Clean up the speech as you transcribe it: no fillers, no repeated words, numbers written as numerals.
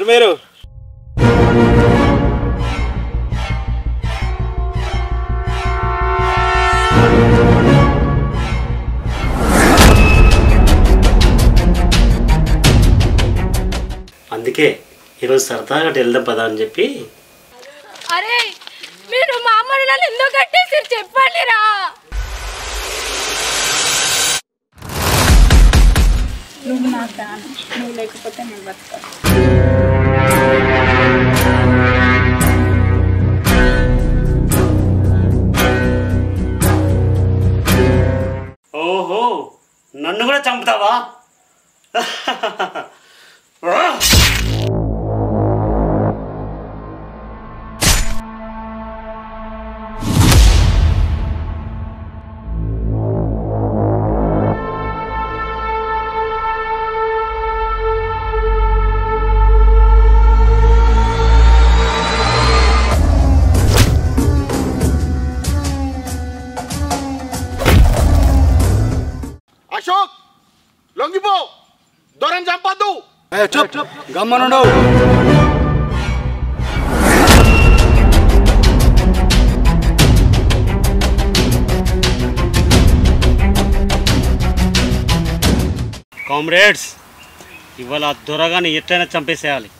మీరు అందుకే ఈరోజు సరదాగా వెళ్దాం పదా అని చెప్పి. అరే మీరు మా అమ్మని నన్ను ఎందుకు కట్టేసారు చెప్పండి రా. నువ్వు నా ప్రాణం, నువ్వు లేకపోతే నేను బతకను. ఓహో నన్ను కూడా చంపుతావా? అశోక్ లొంగిపో, దొరని చంపద్దు. చెప్ గమ్మనుండు. కామ్రేడ్స్, ఇవాళ దొరగాని ఎట్లయినా చంపేసేయాలి.